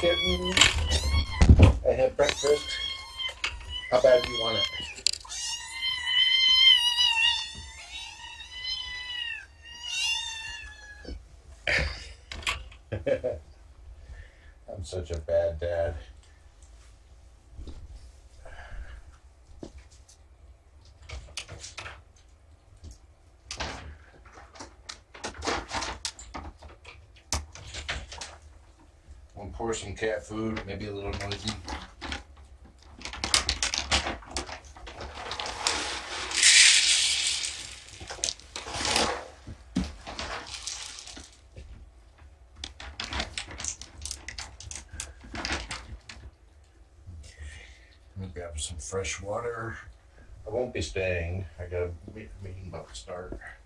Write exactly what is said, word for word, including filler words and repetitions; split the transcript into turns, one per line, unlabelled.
kitten. I had breakfast. How bad do you want it? I'm such a bad dad. We'll pour some cat food, maybe a little noisy. Let me grab some fresh water. I won't be staying. I got a meeting about to start.